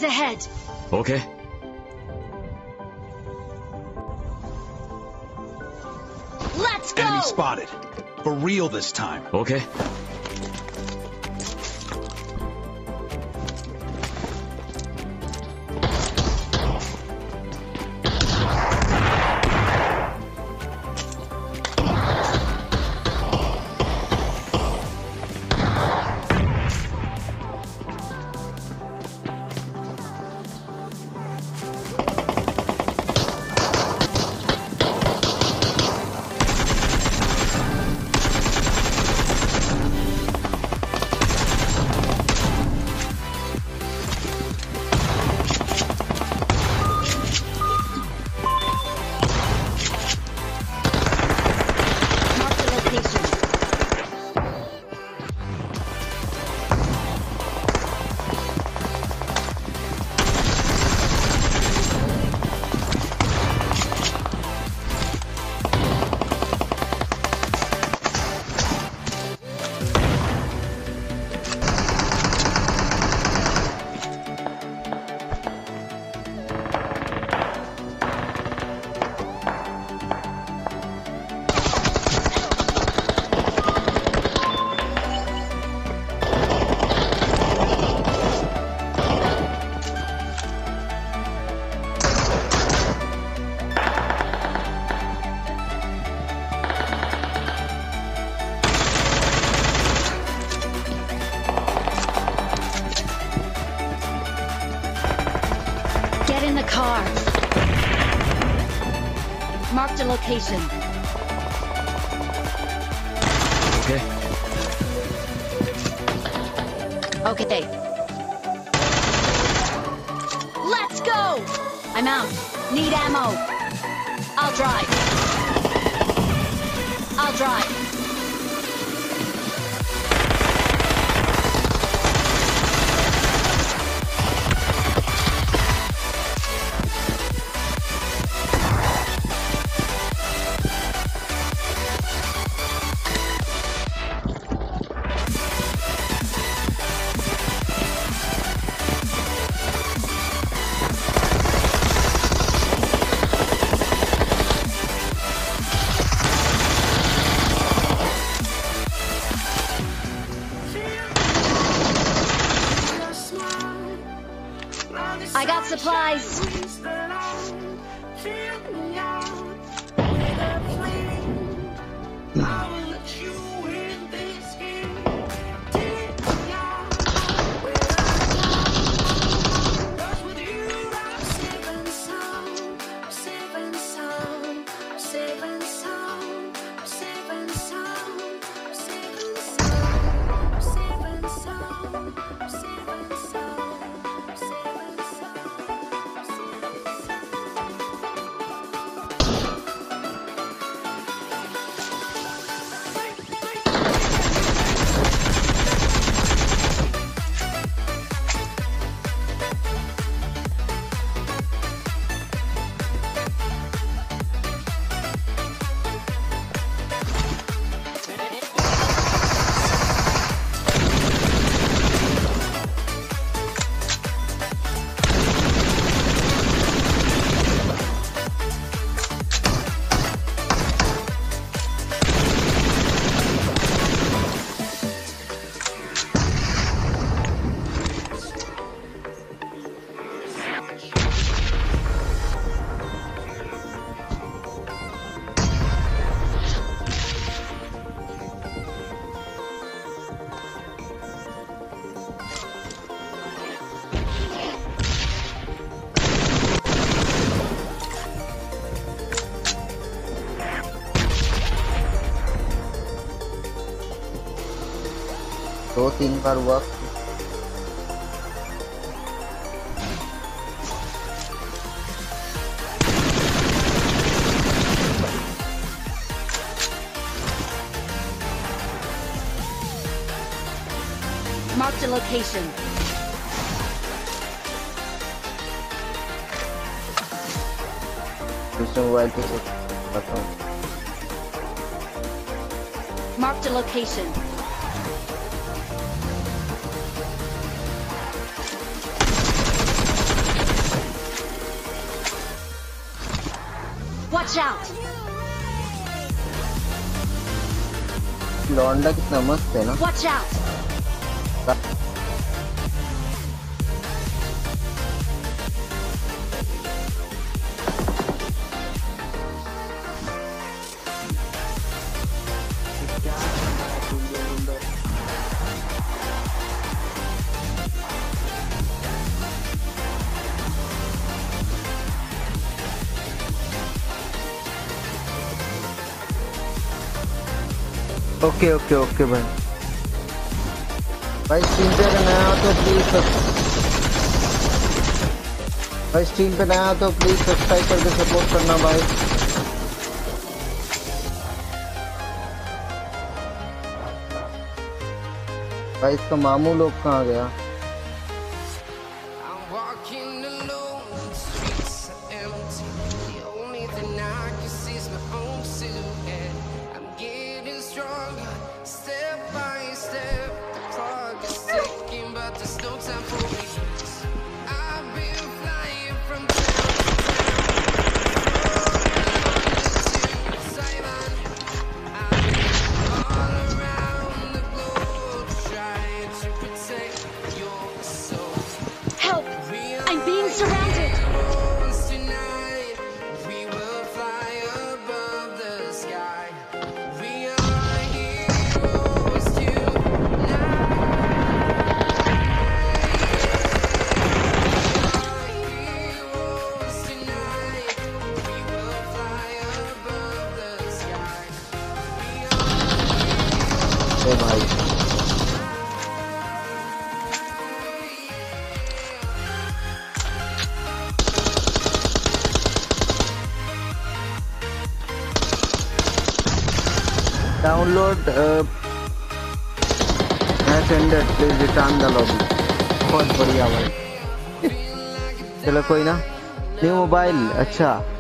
ahead. Okay. Let's go! Enemy spotted. For real this time. Okay. Car. Marked a location. Okay. Okay. Let's go! I'm out. Need ammo. I'll drive. I'll drive. I got supplies. दो तीन बार हुआ। Marked a location. दूसरे mobile पे से बताऊं। Marked a location. Watch out! लौंडा कितना मस्त है ना। Watch out! Okay okay okay भाई। भाई स्ट्रीम पे अगर नया हो तो प्लीज भाई स्ट्रीम पे नया हो तो प्लीज सब्सक्राइब करके सपोर्ट करना भाई। भाई इसका मामू लोग कहाँ गया? Download attended please return the lobby. बहुत बढ़िया भाई। चलो कोई ना, न्यू मोबाइल अच्छा।